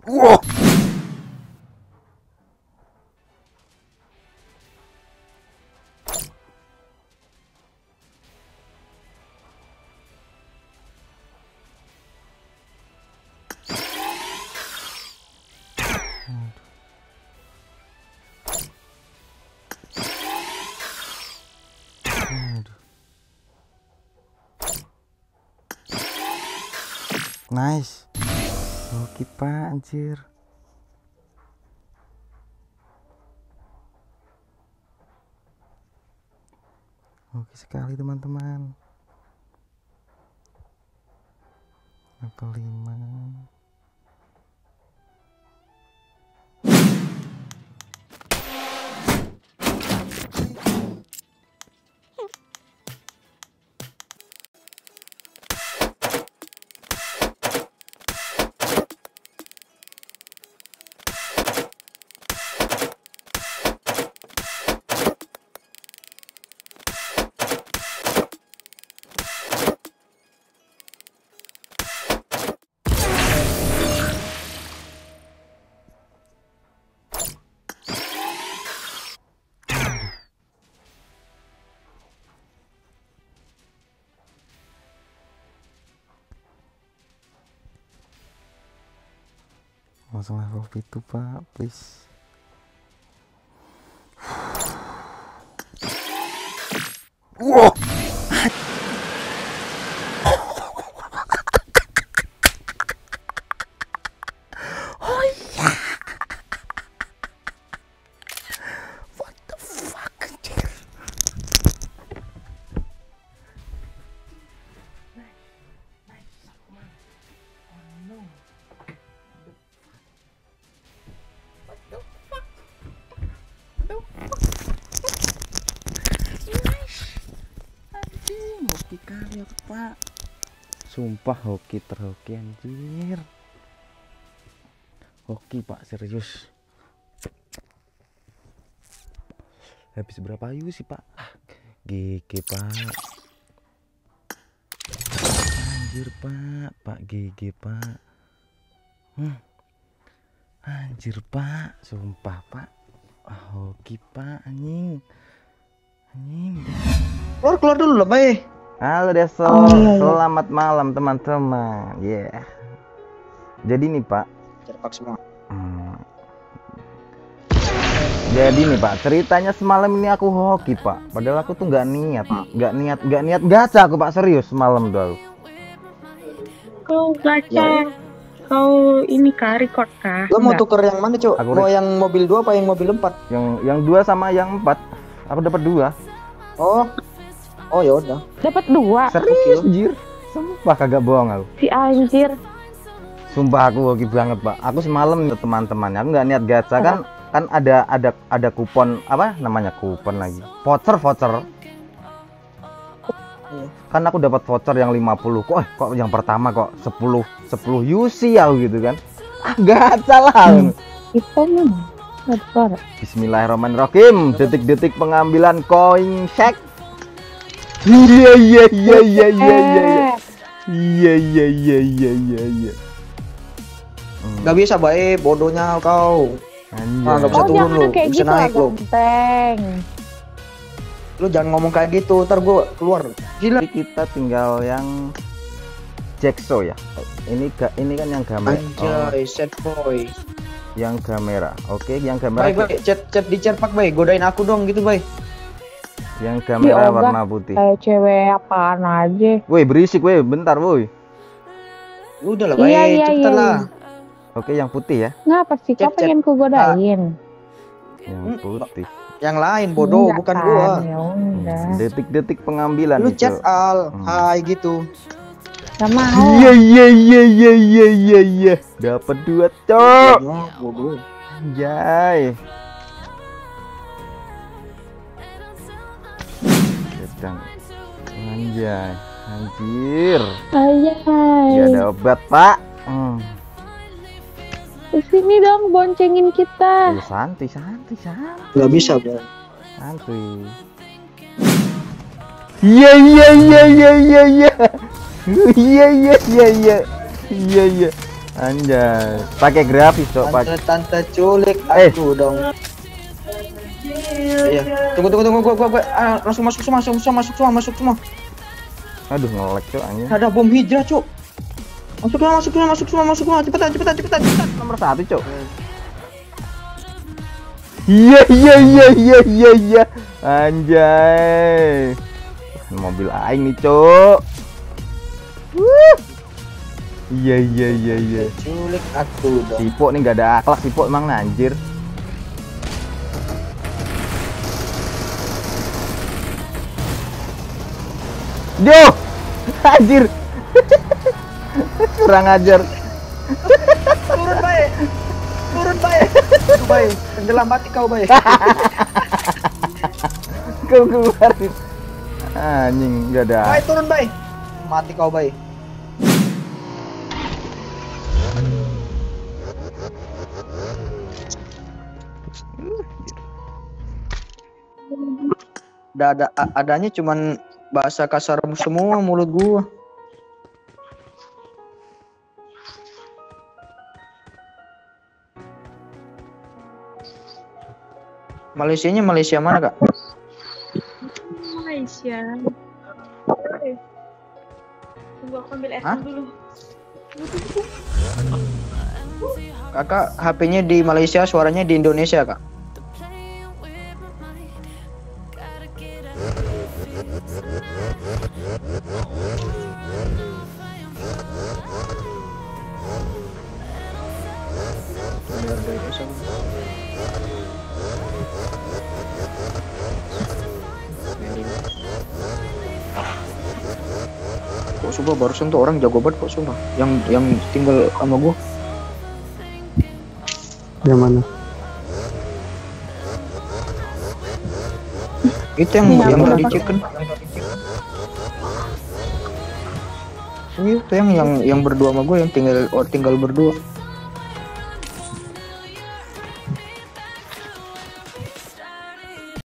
Wah. Nice. Oke pak, anjir. Oke sekali teman-teman. Level 5. Langsung level itu pak, please. Wow. Oh iya. What the fuck, anjir. Hoki kali aku pak, sumpah hoki terhoki anjir. Hoki pak, serius. Habis berapa ayu sih pak? GG pak, anjir pak GG pak. Anjir pak, sumpah pak. Hoki pak, anjing. Keluar dulu lah bay. Halo Deso, selamat malam teman-teman. Jadi nih Pak. Cerpak semua. Jadi nih Pak, ceritanya semalam ini aku hoki Pak. Padahal aku tuh nggak niat gacha aku Pak, serius semalam tuh. Kau gacha, kau ini kah record kah? Lo mau tuker yang mana Cuk? Mau yang mobil 2 apa yang mobil 4? Yang 2 sama yang 4. Aku dapat 2. Oh ya udah. Dapat 2. Serius anjir. Sumpah kagak bohong aku. Si anjir. Sumpah aku hoki banget Pak. Aku semalam teman-teman, aku nggak niat gacha kan ada kupon apa namanya, kupon lagi. Voucher. Kan aku dapat voucher yang 50. Kok yang pertama kok 10 UC ya gitu kan. Gacha lah. Itu mah. Bismillahirrahmanirrahim. Detik-detik pengambilan koin shek. Iya. Gak bisa baik, bodohnya kau. Gak bisa turun lu, bisa naik lu. Lu jangan ngomong kayak gitu, ntar gua keluar. Gila. Kita tinggal yang Jackso ya. Ini kan yang kamera. Anjay, set boy. Yang kamera. Oke, yang kamera. Baik, chat di Cerpak baik, godain aku dong gitu baik. Yang kamera warna putih. Kayak cewek apaan aja. Woi, berisik woi, bentar woi. Udah lah baik, cepetan lah. Oke, yang putih ya. Ngapa sih kau pengen ku godain? Yang putih. Yang lain bodoh, bukan gua. Detik-detik pengambilan. Lu chat Al, hai gitu. Gak mau. Iya. Dapat 2 cok. Bodoh. Anjay. Sedang. Anjir. Gak ada obat pak. Kesini dong boncengin kita. Santai. Gak bisa bro. Santai. Iya. Anjay, pakai grafis cok, pakai. Tante culik aku dong. Iya, tunggu, gua langsung masuk semua. Aduh ngelek cok anjing. Ada bom hijrah, Cuk. Masuk semua. Cepetan. Nomor 1 cok. Iya. Anjay. Mobil aing nih cok. Iya. Culik aku dong. Sipo nih gak ada akhlak Sipo emang anjir. Duh, anjir. Kurang ajar. Turun baik. Aduh, baik. Tenggelam mati kau baik. Kau keluarin. Anjing gak ada. Baik, turun baik. Mati kau baik. Adanya cuman bahasa kasar semua mulut gua. Malaysia mana, Kak? Malaysia. Tunggu aku ambil air dulu. Kakak HP-nya di Malaysia, suaranya di Indonesia, Kak. Kok sumpah barusan tuh orang jago banget kok sumpah. Yang tinggal sama gua. Yang mana? Itu yang tadi chicken. Itu yang berdua sama gue yang tinggal berdua.